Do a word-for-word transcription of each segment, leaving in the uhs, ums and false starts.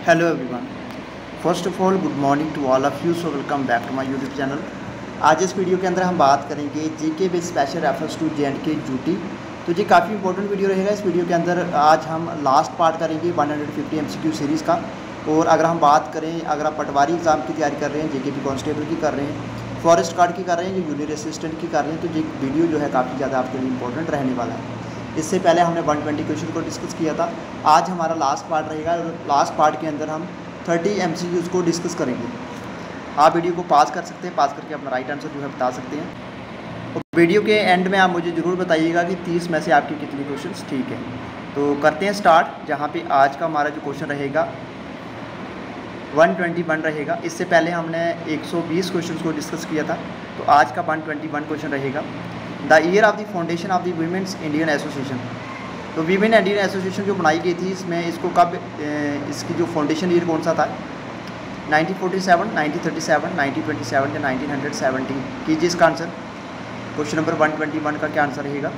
Hello everyone, first of all good morning to all of you. So welcome back to my YouTube channel. आज इस video के अंदर हम बात करेंगे GK with special reference to J and K duty. तो जी काफ़ी इंपॉर्टेंट वीडियो रहेगा। इस वीडियो के अंदर आज हम लास्ट पार्ट करेंगे one hundred fifty MCQ series का। और अगर हम बात करें, अगर आप पटवारी एग्ज़ाम की तैयारी कर रहे हैं, जेके पी कांस्टेबल की कर रहे हैं, फॉरेस्ट गार्ड की कर रहे हैं, जो जूनियर असिस्टेंट की कर रहे हैं, तो ये वीडियो जो है काफ़ी ज़्यादा आपके लिए इंपॉर्टेंट रहने वाला है। इससे पहले हमने वन ट्वेंटी क्वेश्चन को डिस्कस किया था। आज हमारा लास्ट पार्ट रहेगा और लास्ट पार्ट के अंदर हम थर्टी एमसीक्यूज़ को डिस्कस करेंगे। आप वीडियो को पास कर सकते हैं, पास करके अपना राइट आंसर जो है बता सकते हैं। और वीडियो के एंड में आप मुझे ज़रूर बताइएगा कि तीस में से आपके कितने क्वेश्चंस ठीक है। तो करते हैं स्टार्ट। जहाँ पे आज का हमारा जो क्वेश्चन रहेगा वन ट्वेंटी वन रहेगा। इससे पहले हमने एक सौ बीस क्वेश्चंस को डिस्कस किया था, तो आज का वन ट्वेंटी वन क्वेश्चन रहेगा the year of the foundation of the women's Indian association. तो वीमेन इंडियन एसोसिएशन जो बनाई गई थी, इसमें इसको कब, इसकी जो फाउंडेशन ईयर कौन सा था? Nineteen forty seven, nineteen thirty seven, nineteen twenty seven या नाइनटीन सेवनटीन? कीजिए इसका answer. Question number one twenty one का क्या आंसर रहेगा?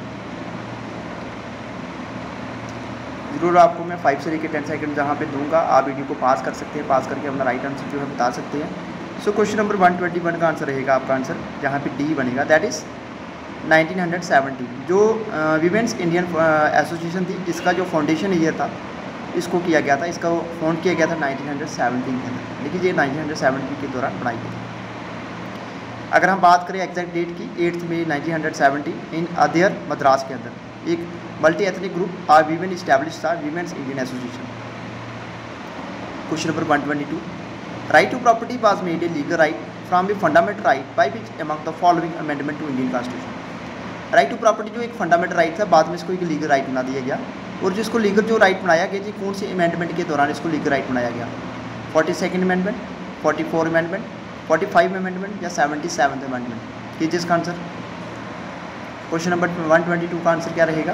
ज़रूर आपको मैं फाइव से लेकर टेन सेकंड जहाँ पे दूंगा, आप वीडियो को पास कर सकते हैं, पास करके अपना राइट आंसर जो है बता सकते हैं। So question number one twenty one का आंसर रहेगा आपका आंसर, जहाँ पे डी बनेगा, दैट इज़ नाइनटीन सेवनटी। जो वीमेंस इंडियन एसोसिएशन थी, इसका जो फाउंडेशन ईयर था इसको किया गया था, इसका फाउंड किया गया था नाइनटीन सेवनटीन के अंदर, लेकिन ये नाइनटीन सेवनटी के दौरान बनाई गई थी। अगर हम बात करें एग्जैक्ट डेट की, eighth May nineteen seventy in Adyar Madras के अंदर एक multi ethnic group are women establish था, women's Indian association. Question number one twenty two, right to property was made a legal right from the fundamental right by which among the following amendment to Indian constitution. Right to property जो एक fundamental right था, बाद में इसको एक legal right बना दिया गया। और जिसको लीगल जो राइट बनाया गया जी, कौन सी अमेंडमेंट के दौरान इसको लीगल राइट बनाया गया? Forty second amendment, forty four amendment, forty five amendment या सेवेंटी सेवन्थ अमेंडमेंट? कीजिए इसका answer. Question number one twenty two का आंसर क्या रहेगा?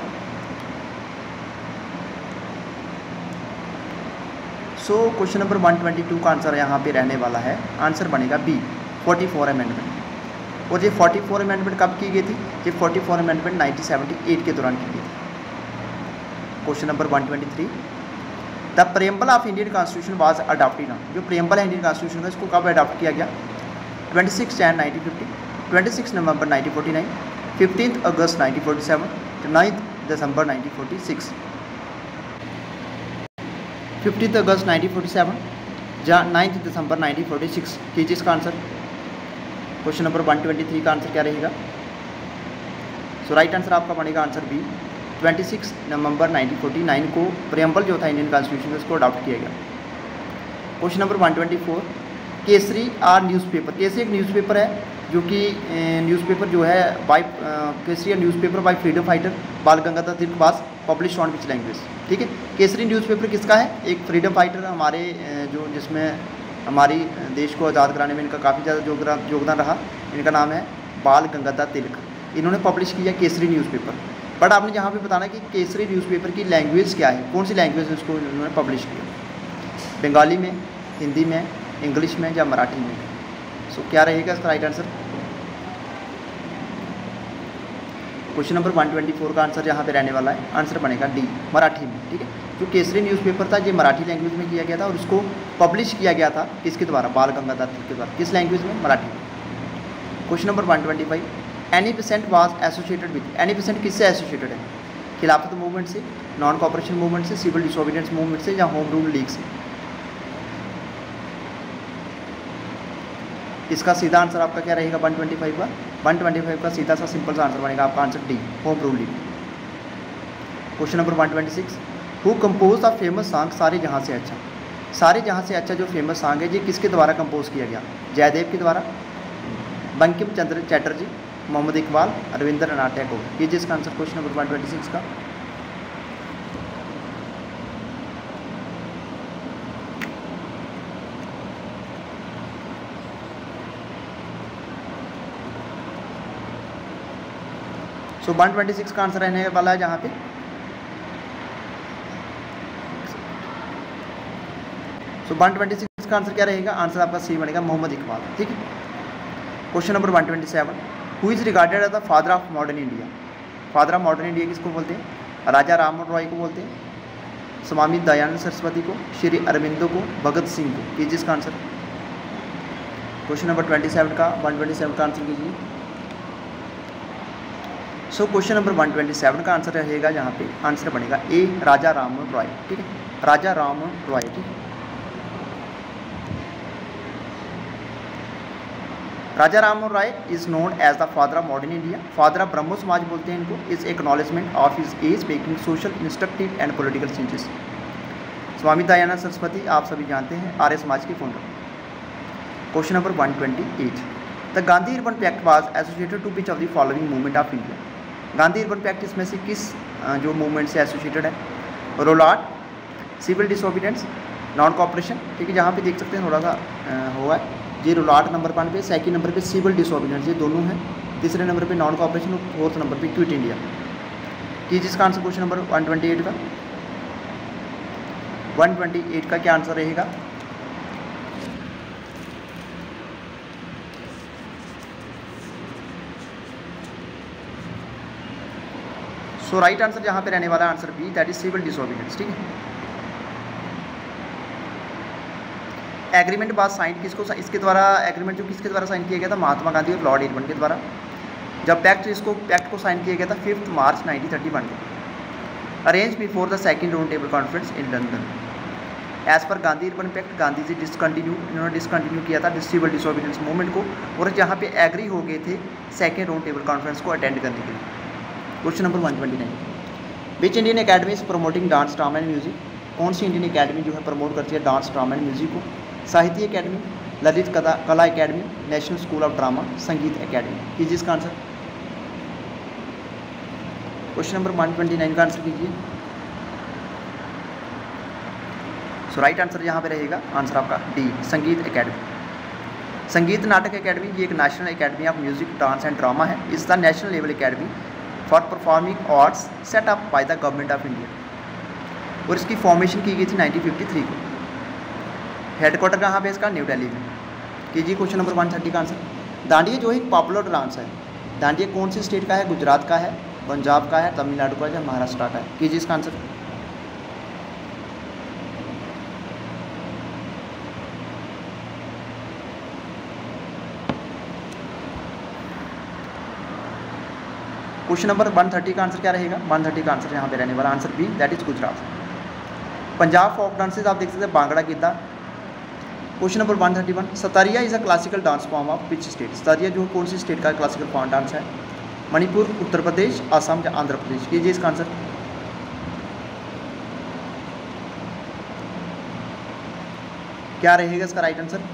So question number one twenty two का आंसर यहाँ पे रहने वाला है, आंसर बनेगा बी, फोर्टी फोर अमेंडमेंट। और ये फोर्टी फोर अमेंडमेंट कब की गई थी? ये forty four amendment nineteen seventy eight के दौरान की गई थी। Question number one twenty three, the preamble of Indian constitution was adopted on. जो प्रेम्बल है इंडियन कॉन्स्टिट्यूशन का, इसको कब अडॉप्ट किया गया? Twenty six Jan nineteen fifty, twenty six November nineteen forty nine, fifteen August nineteen forty seven, ninth December nineteen forty six. Fifteen August nineteen forty seven या ninth December nineteen forty six? कीजिए इसका answer. Question number one twenty three का answer क्या रहेगा? So right answer आपका बनेगा answer B, twenty six November nineteen forty nine को preamble जो था इंडियन कॉन्स्टिट्यूशन का, इसको अडॉप्ट किया गया। Question number one twenty four, Kesari are newspaper. Kesari एक न्यूज़पेपर है जो कि न्यूज़पेपर जो है by Kesari newspaper by freedom fighter Bal Gangadhar Tilak was publish on which language? ठीक है, केसरी न्यूज़पेपर किसका है? एक फ्रीडम फाइटर हमारे जो जिसमें हमारी देश को आज़ाद कराने में इनका काफ़ी ज़्यादा योगदान रहा, इनका नाम है बाल गंगाधर तिलक। इन्होंने पब्लिश किया केसरी न्यूज़पेपर। बट आपने जहाँ पे बताना कि केसरी न्यूज़पेपर की लैंग्वेज क्या है, कौन सी लैंग्वेज है उसको इन्होंने पब्लिश किया? बंगाली में, हिंदी में, इंग्लिश में या मराठी में? सो so, क्या रहेगा इसका right answer? Question number one twenty four का आंसर यहाँ पे रहने वाला है, आंसर बनेगा डी, मराठी में। ठीक है, जो केसरी न्यूज़पेपर था ये मराठी लैंग्वेज में किया गया था और उसको पब्लिश किया गया था किसके द्वारा? बाल गंगाधर तिलक के द्वारा। किस लैंग्वेज में? मराठी में। Question number one twenty five, Annie Besant was associated with. Annie Besant किससे एसोसिएटेड है? खिलाफत मूवमेंट से, नॉन कॉपरेशन मूवमेंट से, सिविल डिसोबीडियंस मूवमेंट से या होम रूल लीग से? इसका सीधा आंसर आपका क्या रहेगा वन ट्वेंटी फाइव का? वन ट्वेंटी फाइव का सीधा सा सिंपल सा आंसर बनेगा आपका answer D, home rule league. Question number one twenty six, who compose the famous song सारे जहाँ से अच्छा। सारे जहाँ से अच्छा जो फेमस सॉन्ग है, ये किसके द्वारा कंपोज किया गया? जयदेव के द्वारा, बंकिम चंद्र चटर्जी, मोहम्मद इकबाल, रविंद्रनाथ टैगोर? कीजिए इसका answer question number one twenty six का। सो वन ट्वेंटी सिक्स का आंसर रहने वाला है जहाँ पे सो वन ट्वेंटी सिक्स का आंसर क्या रहेगा? आंसर आपका सी बनेगा, मोहम्मद इकबाल। ठीक है, question number one twenty seven, who is regarded as the father of modern India. Father of modern India किसको बोलते हैं? राजा राम मोहन रॉय को बोलते हैं, स्वामी दयानंद सरस्वती को, श्री अरविंदो को, भगत सिंह को। कीजिए इसका answer. Question number twenty seven का वन ट्वेंटी सेवन का आंसर कीजिए। So question number one twenty seven का आंसर रहेगा, यहाँ पे आंसर बनेगा ए राजा राममोहन रॉय। ठीक है, राजा राममोहन रॉय। ठीक है, Raja Rammohan Roy is known as the father of modern India. Father of Brahmo Samaj बोलते हैं इनको। Is acknowledgement of his as making social instructive and political changes. Swami Dayanand Saraswati आप सभी जानते हैं, आर्य समाज के founder. Question number one twenty eight, the Gandhi Irwin pact was associated to which of the following movement of India. Gandhi Irwin pact इसमें से किस जो movement से एसोसिएटेड है? Rowlatt, civil disobedience, non cooperation. ठीक है, जहाँ पे देख सकते हैं थोड़ा सा हुआ है, ये रोलाट नंबर वन पे, सेकंड नंबर पे सिविल डिसोबीडियंस, ये दोनों हैं, तीसरे नंबर पे नॉन कॉपरेशन और फोर्थ नंबर पे क्विट इंडिया। कीजिए इसका answer question number one twenty eight का। वन ट्वेंटी एट का क्या आंसर रहेगा? सो राइट आंसर जहाँ पे रहने वाला answer B, that is civil disobedience. ठीक है, एग्रीमेंट बात साइन किसको, इसके द्वारा एग्रीमेंट जो किसके द्वारा साइन किया गया था? महात्मा गांधी और लॉर्ड इरविन के द्वारा। जब पैक्ट इसको पैक्ट को साइन किया गया था fifth March nineteen thirty one को। Arrange before the second round table conference in London. As per Gandhi Irwin pact, Gandhi ji discontinue इन्होंने डिसकंटिन्यू किया था सिविल डिसोबीडियंस मूवमेंट को, और जहाँ पे एग्री हो गए थे सेकेंड राउंड टेबल कॉन्फ्रेंस को अटेंड करने के लिए। Question number one twenty nine, which Indian academy is promoting dance, drama and music. कौन सी इंडियन अकेडमी जो है प्रमोट करती है डांस, ड्रामा एंड म्यूजिक को? साहित्य academy, Lalit Kala Kala academy, national school of drama, Sangeet academy. कीजिए इसका answer. Question number one twenty nine का आंसर कीजिए। सो राइट आंसर यहाँ पे रहेगा आंसर आपका डी, संगीत अकेडमी। संगीत नाटक अकेडमी ये एक national academy of music, dance and drama है। इस the national level academy for performing arts set up by the government of India, और इसकी फॉर्मेशन की गई थी नाइनटीन फिफ्टी थ्री को। हेडक्वार्टर कहाँ पे इसका? न्यू दिल्ली में। कीजिए क्वेश्चन नंबर वन थर्टी का आंसर। दांडिया जो है एक पॉपुलर डांस है, दांडिया कौन सी स्टेट का है? गुजरात का है, पंजाब का है, तमिलनाडु का है या महाराष्ट्र का है? कीजिए इसका answer. Question number one thirty का आंसर क्या रहेगा? वन थर्टी का आंसर यहाँ पे रहने वाला answer B, that is Gujarat. Punjab folk dances आप देख सकते हैं, Bhangra Giddha. Question number one thirty one, Sattriya is a classical dance form of which state. Sattriya जो कौन सी स्टेट का क्लासिकल फॉर्म डांस है? मणिपुर, उत्तर प्रदेश, असम या आंध्र प्रदेश? कीजिए इसका आंसर। क्या रहेगा इसका right answer?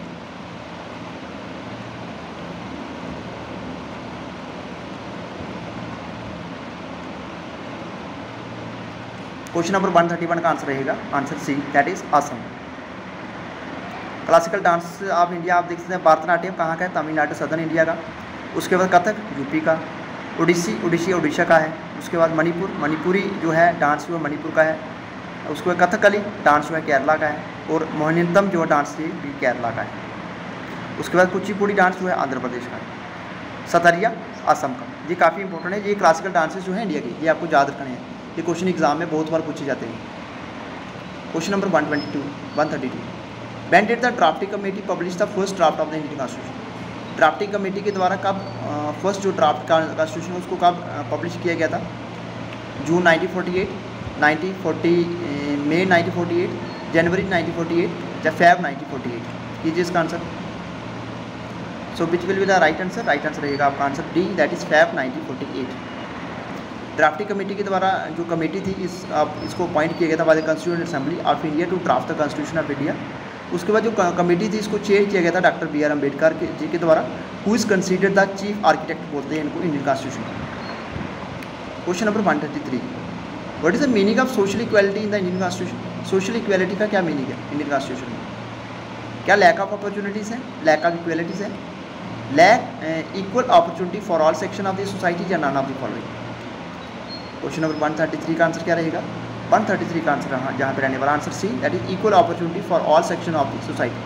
Question number one thirty one का आंसर रहेगा answer C, that is Assam. Classical dance of India आप देख सकते हैं, भरतनाट्यम कहाँ का है? तमिलनाडु, सदर्न इंडिया का। उसके बाद कथक यूपी का, ओडिसी ओडिशी ओडिशा का है। उसके बाद मणिपुर, मणिपुरी जो है डांस वो मणिपुर का है। उसके बाद कथकली डांस जो है केरला का है, और मोहिनीअट्टम जो डांस है भी केरला का है। उसके बाद कुचिपुड़ी डांस जो है आंध्र प्रदेश का है। सतारिया असम का। ये काफ़ी इंपॉर्टेंट है, ये क्लासिकल डांसेस जो है इंडिया की, ये आपको याद रखने हैं, ये क्वेश्चन एग्जाम में बहुत बार पूछे जाते हैं। Question number one twenty two one thirty two, when did the drafting committee publish the first draft of the Indian constitution. Drafting committee के द्वारा कब फर्स्ट जो ड्राफ्ट कॉन्स्टिट्यूशन उसको कब पब्लिश किया गया था? June nineteen forty eight, nineteen forty May nineteen forty eight, January nineteen forty eight या फेब नाइनटीन फोर्टी एट? कीजिए इसका answer. So which will be the right answer? Right answer रहेगा आपका answer D, that is Feb nineteen forty eight. Drafting committee के द्वारा जो committee थी इस आप इसको अपॉइंट किया गया था by the constituent assembly of India to draft the constitution of India. उसके बाद जो कमेटी थी इसको चेयर किया गया था डॉक्टर बी आर अम्बेडकर के जी के द्वारा, who is considered the chief architect बोलते हैं इनको इंडियन कॉन्स्टिट्यूशन का। Question number one thirty three, what is the meaning of social equality in the Indian constitution. Social equality का क्या मीनिंग है इंडियन कॉन्स्टिट्यूशन में? क्या लैक ऑफ अपॉर्चुनिटीज़ है, लैक ऑफ इक्वालिटीज़ है, lack equal opportunity for all section of the society या none of the following? Question number one thirty three का answer क्या रहेगा? वन थर्टी थ्री का आंसर हाँ जहाँ पे रहने वाला answer C, that is equal opportunity for all section of the society.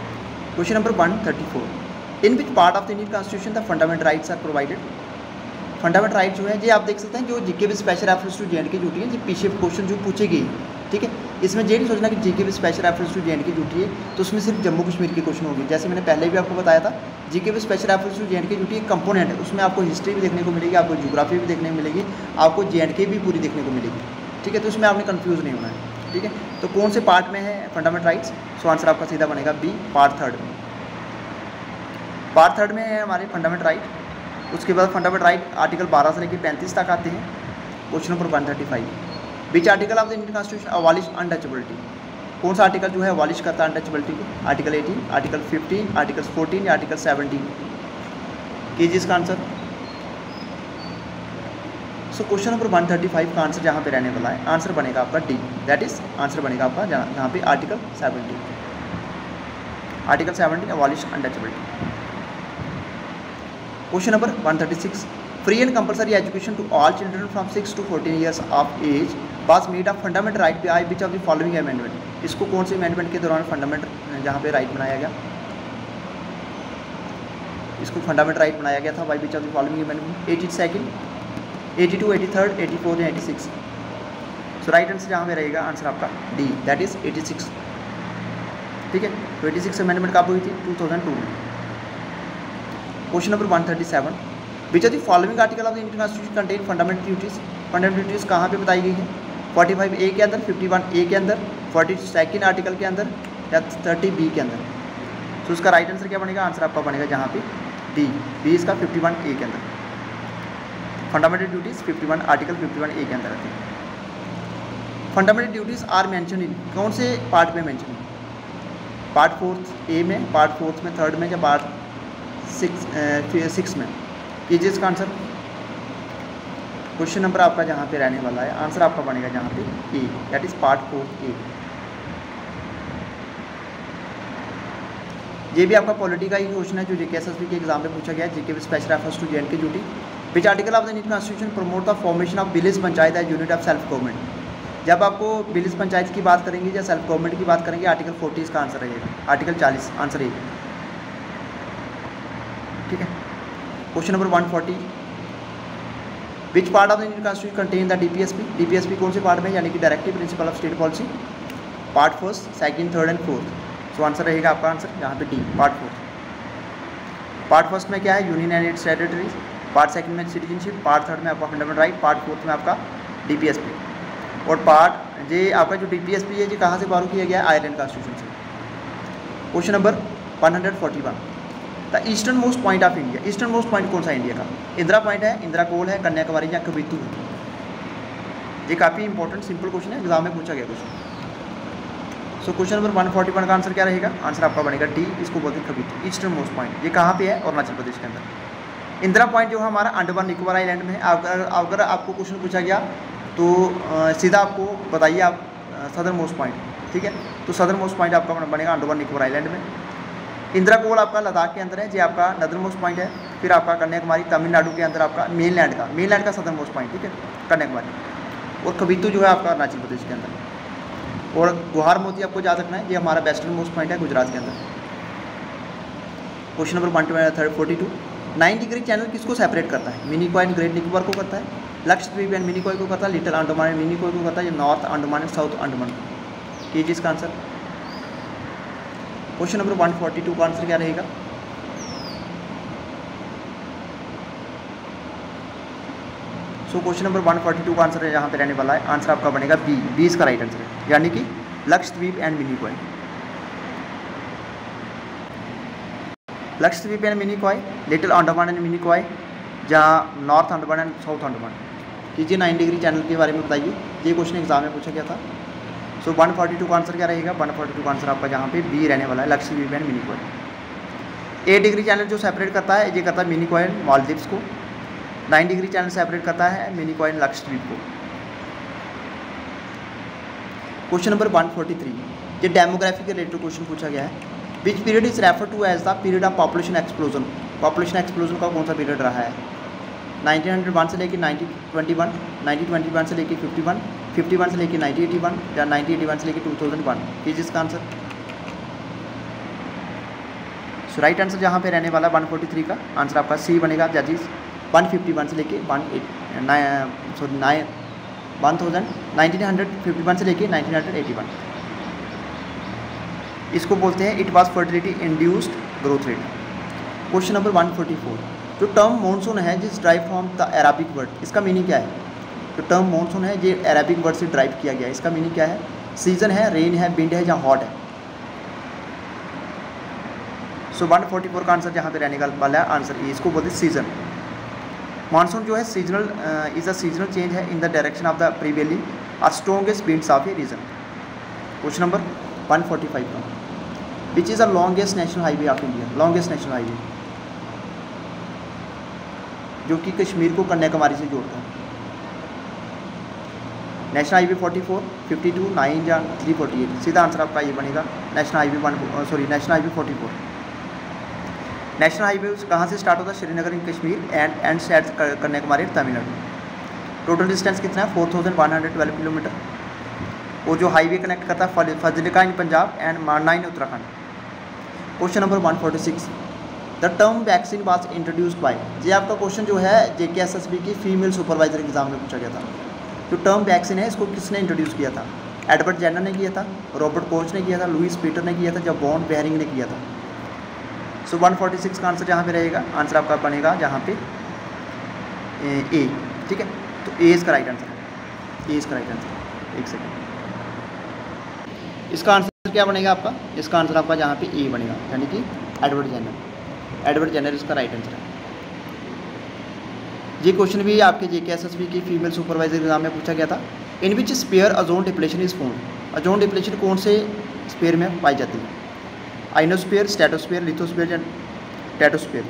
Question number one thirty four, in which part of the Indian constitution the fundamental rights are provided. Fundamental right जो है ये आप देख सकते हैं जो GK with special reference to J and K duty है, जो पीछे क्वेश्चन जो पूछे गए, ठीक है। इसमें ये नहीं सोचना कि GK with special reference to J and K duty है तो उसमें सिर्फ जम्मू कश्मीर के क्वेश्चन होंगे। जैसे मैंने पहले भी आपको बताया था, GK with special reference to J and K duty एक कंपोनेंट है, उसमें आपको हिस्ट्री भी देखने को मिलेगी, आपको ज्योग्राफी भी देखने को मिलेगी, आपको जेएंडके भी पूरी देखने को मिलेगी, ठीक है। तो उसमें आपने कन्फ्यूज़ नहीं होना है, ठीक है। तो कौन से पार्ट में है फंडामेंटल राइट्स? सो आंसर आपका सीधा बनेगा बी, पार्ट थर्ड में। पार्ट थर्ड में है हमारे फंडामेंटल राइट। उसके बाद फंडामेंटल राइट आर्टिकल बारह से लेकर पैंतीस तक आते हैं। Question number one thirty five, which article of the Indian constitution abolish untouchability? कौन सा आर्टिकल जो है अबॉलिश करता है अनटचेबिलिटी को? Article eighteen, article fifteen, article fourteen या आर्टिकल सेवनटीन? कीजिए इसका answer. So question number one thirty five का आंसर जहाँ पे रहने वाला है, आंसर बनेगा आपका डी, दैट इज आंसर बनेगा आपका जहाँ जहाँ पे article seventeen, article seventeen abolish untouchability. Question number one thirty six, free and compulsory education to all children from six to fourteen years of age was made a fundamental right by which of the following amendment? इसको कौन से amendment के दौरान fundamental जहाँ पे right बनाया गया, इसको फंडामेंटल राइट बनाया गया था by which of the following amendment? Eighty second, eighty two, eighty third, eighty four या eighty six? So right answer जहाँ पे रहेगा आंसर आपका D, that is eighty six, ठीक है। तो एटी सिक्स अमेंडमेंट कब हुई थी? टू थाउजेंड टू में। Question number one thirty seven, which of the following article of the Indian constitution contain fundamental duties? Fundamental duties कहाँ पे बताई गई है? फोर्टी फाइव ए के अंदर, फिफ्टी वन ए के अंदर, फोर्टी सेकेंड आर्टिकल के अंदर या थर्टी बी के अंदर? तो उसका राइट आंसर क्या बनेगा? आंसर आपका बनेगा जहाँ पे डी, बी इसका फिफ्टी वन ए के अंदर। Fundamental duties fifty one, article fifty one A के अंदर आती है। Fundamental duties are mention in कौन से पार्ट में मेंशन है? पार्ट फोर्थ ए में, पार्ट फोर्थ में, थर्ड में या पार्ट सिक्स सिक्स में? कीजिए इसका आंसर। क्वेश्चन नंबर आपका जहाँ पे रहने वाला है, आंसर आपका बनेगा जहाँ पे A, that is part fourth A. ये भी आपका पॉलिटी का ही क्वेश्चन है जो जेके एसएसबी के एग्जाम में पूछा गया है, J K special reference to J and K duty. Which article of the Indian constitution promote the formation of village panchayat as unit of self government? जब आपको विलेज पंचायत की बात करेंगे या सेल्फ गवर्नमेंट की बात करेंगे, आर्टिकल फोर्टी इसका आंसर रहेगा, आर्टिकल चालीस आंसर ए, ठीक है। Question number one forty, which part of the Indian constitution contain the DPSP? DPSP कौन से पार्ट में, यानी कि directive principle of state policy? Part first, second, third and fourth? So answer रहेगा आपका आंसर यहाँ पे D, part fourth. Part first में क्या है? Union and its territories. Part second में सिटीजनशिप। पार्ट थर्ड में आपका फंडामेंटल राइट। पार्ट फोर्थ में आपका डीपीएसपी। और पार्ट ये आपका जो डीपीएसपी है ये कहाँ से बारो किया गया है? आयरलैंड कॉन्स्टिट्यूशन से। Question number one forty one, the eastern most point of India? Eastern most point कौन सा इंडिया का? इंदिरा पॉइंट है, इंदिरा कोल है, कन्याकुमारी या कवितु है? ये काफ़ी इंपॉर्टेंट सिंपल क्वेश्चन है, एग्जाम में पूछा गया question. So question number one forty one का आंसर क्या रहेगा? आंसर आपका बनेगा डी, इसको बोलते हैं कवितु, ईस्टर्न मोस्ट पॉइंट। ये कहाँ पे है? अरुणाचल प्रदेश के अंदर। इंदिरा पॉइंट जो है हमारा अंडमान निकोबार आइलैंड में है। अगर अगर आपको क्वेश्चन पूछा गया तो आ, सीधा आपको बताइए आप सदर्न मोस्ट पॉइंट, ठीक है। तो सदर्न मोस्ट पॉइंट आपका बनेगा अंडमान निकोबार आइलैंड में। इंदिरा कोल आपका लद्दाख के अंदर है, ये आपका नदर्न मोस्ट पॉइंट है। फिर आपका कन्याकुमारी तमिलनाडु के अंदर आपका मेनलैंड का मेनलैंड का सदर्न मोस्ट पॉइंट, ठीक है, कन्याकुमारी। और कवितु जो है आपका अरुणाचल प्रदेश के अंदर। और गुहार मोती आपको याद रखना है, ये हमारा वेस्टर्न मोस्ट पॉइंट है गुजरात के अंदर। Question number one third forty two, nine degree channel किसको सेपरेट करता है? मिनिकॉय एंड ग्रेट निकोबार को करता है, लक्षद्वीप एंड मिनिकॉय को करता है, लिटिल अंडमान एंड मिनिकॉय को करता है, या north Andaman and south Andaman को? कीजिए इसका answer. Question number one forty two का आंसर क्या रहेगा? So question number one forty two का आंसर है यहाँ पे रहने वाला है, आंसर आपका बनेगा बी, बी इसका राइट आंसर है, यानी कि Lakshadweep and Minicoy. Lakshadweep and Minicoy, little Andaman and Minicoy, जहाँ north Andaman and south Andaman. कीजिए नाइन डिग्री चैनल के बारे में बताइए, ये क्वेश्चन एग्जाम में पूछा गया था। सो वन फोर्टी टू का आंसर क्या रहेगा? वन फोर्टी टू का आंसर आपका जहाँ पे बी रहने वाला है, Lakshadweep and Minicoy. Eight degree channel जो सेपरेट करता है ये करता है मिनिकॉय एंड मालदीव्स को। नाइन डिग्री चैनल सेपरेट करता है मिनिकॉय एंड लक्षद्वीप को। Question number one forty three, ये डेमोग्राफी के रिलेटेड क्वेश्चन पूछा गया है। Which period is refer to as the period of population explosion? Population explosion का कौन सा पीरियड रहा है? नाइनटीन हंड्रेड वन से लेकर nineteen twenty one, nineteen twenty one से लेकर फिफ्टी वन, फिफ्टी वन से लेकर नाइनटीन एटी वन, या नाइनटीन एटी वन से लेकर टू थाउजेंड वन? कीजिए इसका आंसर। सो राइट आंसर जहाँ पे रहने वाला वन फोर्टी थ्री का आंसर आपका सी बनेगा, जजिस वन फिफ्टी वन से लेके one eight nine sorry nine one thousand nineteen hundred fifty one से लेके नाइनटीन हंड्रेड एटी वन। इसको बोलते हैं it was fertility induced growth rate. Question number one forty four, जो टर्म मॉनसून है is derived from the Arabic word, इसका meaning क्या है? जो टर्म मॉनसून है जो अरेबिक वर्ड से ड्राइव किया गया है, इसका मीनिंग क्या है? सीजन है, रेन है, विंड है या हॉट है? सो वन फोर्टी फोर का आंसर जहाँ पे रहने वाला है आंसर ए, इसको बोलते हैं सीजन। मानसून जो है seasonal is a seasonal change है in the direction of the prevailing और strongest winds of a region. Question number one forty five का, which is the longest national highway of India? Longest national highway जो कि कश्मीर को कन्याकुमारी से जोड़ता है। National highway forty four, fifty two, nine या three forty eight? सीधा answer आपका ये बनेगा national highway one sorry national highway forty four. National highway कहाँ से स्टार्ट होता है? Srinagar in Kashmir and end at Kanyakumari Tamil Nadu. Total distance कितना है? Four thousand one hundred twelve kilometre. वो जो हाईवे कनेक्ट करता है फजलिका इन पंजाब एंड मारना in Uttarakhand. Question number one forty six, the term vaccine was introduced by, ये आपका क्वेश्चन जो है जेके एस एस बी की फीमेल सुपरवाइजर एग्जाम में पूछा गया था। जो टर्म वैक्सीन है इसको किसने इंट्रोड्यूस किया था? एडवर्ड जेनर ने किया था, रॉबर्ट कोच ने किया था, लुइस पीटर ने किया था, या बॉन्ड बेहरिंग ने किया था? सो वन फोर्टी सिक्स का आंसर जहाँ पे रहेगा, आंसर आपका बनेगा जहाँ पे ए, ठीक है। तो ए इसका राइट आंसर है, ए इसका राइट आंसर। एक सेकेंड, इसका आंसर क्या बनेगा आपका? इसका आंसर आपका जहाँ पे ए बनेगा, यानी कि एडवर्ड जेनर। एडवर्ड जेनर इसका राइट आंसर है। ये क्वेश्चन भी आपके जेके एस एस बी की फीमेल सुपरवाइजर एग्जाम में पूछा गया था। In which sphere ozone depletion is found? Ozone depletion कौन से स्पेयर में पाई जाती है? आइनोस्फीयर, स्ट्रेटोस्फीयर, लिथोस्फीयर या टेटोस्फीयर?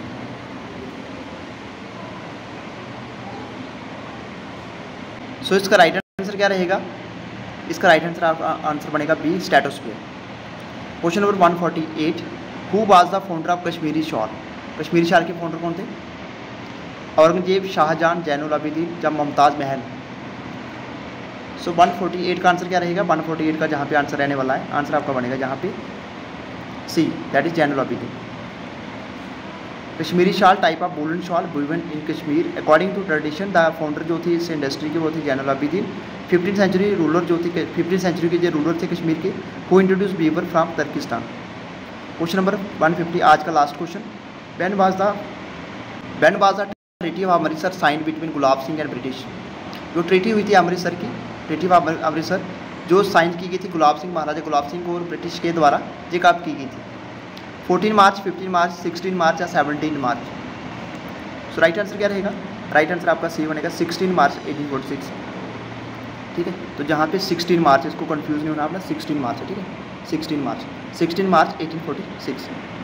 सो इसका राइट आंसर क्या रहेगा? इसका राइट आंसर आंसर बनेगा B, stratosphere. Question number one forty eight, who was the founder of Kashmiri shawl? Kashmiri shawl के फाउंडर कौन थे? औरंगजेब, शाहजहां, जैनुल आबिदीन या Mumtaz Mahal? So one forty eight का आंसर क्या रहेगा? वन फोर्टी एट का जहाँ पे आंसर रहने वाला है, आंसर आपका बनेगा जहाँ पे C, that is Zainul Abidin. Kashmiri shawl type of woollen shawl woven in Kashmir according to tradition. The founder जो थी इस इंडस्ट्री के वो थे Zainul Abidin. Fifteen century ruler जो थी फिफ्टीन सेंचुरी के जो रूलर थे कश्मीर के, who introduce beaver from Turkistan. Question number one fifty, आज का last question, when was the when was the treaty of Amritsar signed between Gulab Singh and British? जो ट्रीटी हुई थी अमृतसर की, ट्रीटी ऑफ अमृतसर जो साइन की गई थी गुलाब सिंह, महाराजा गुलाब सिंह को और ब्रिटिश के द्वारा, ये कब की गई थी? Fourteen March, fifteen March, sixteen March या seventeen March? So right answer क्या रहेगा? राइट आंसर आपका सी बनेगा sixteen March eighteen forty six. ठीक है, तो जहाँ पे सिक्सटीन मार्च, इसको कंफ्यूज नहीं होना आपने, सिक्सटीन मार्च है, ठीक है, sixteen March sixteen March eighteen forty six.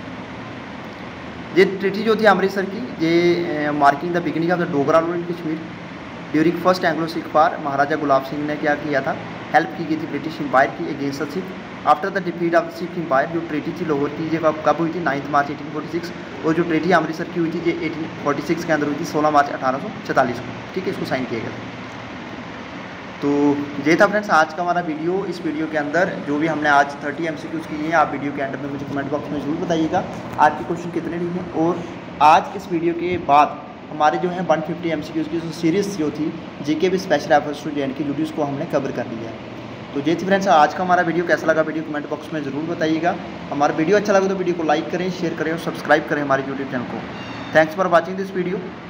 ये ट्रीटी जो थी अमृतसर की, ये marking the beginning of the Dogra rule in Kashmir during first Anglo Sikh war. Maharaja Gulab Singh ने क्या किया था? हेल्प की गई थी ब्रिटिश एम्पायर की against the Sikh. After the defeat of the Sikh empire, जो ट्रीटी थी लाहौर की, ये कब कब हुई थी? Ninth March eighteen forty six. और जो ट्रीटी अमृतसर की हुई थी ये एटीन फोर्टी सिक्स के अंदर हुई थी, सोलह मार्च अठारह सौ चैंतालीस को, ठीक है, इसको साइन किया गया था। तो ये था फ्रेंड्स आज का हमारा वीडियो। इस वीडियो के अंदर जो भी हमने आज थर्टी एमसीक्यूज़ किए हैं, आप वीडियो के एंड में मुझे कमेंट बॉक्स में ज़रूर बताइएगा आज के क्वेश्चन कितने लिए हैं। और आज इस वीडियो के बाद हमारे जो है वन फिफ्टी एमसीक्यूज़ की जो सीरीज़ जो थी जीके भी स्पेशल एफर्ट्स टू जेएंडके की वीडियोज़ को हमने कवर कर लिया है। तो ये थी फ्रेंड्स आज का हमारा वीडियो। कैसा लगा वीडियो कमेंट बॉक्स में ज़रूर बताइएगा। हमारा वीडियो अच्छा लगा तो वीडियो को लाइक करें, शेयर करें और सब्सक्राइब करें हमारे यूट्यूब चैनल को। Thanks for watching this video.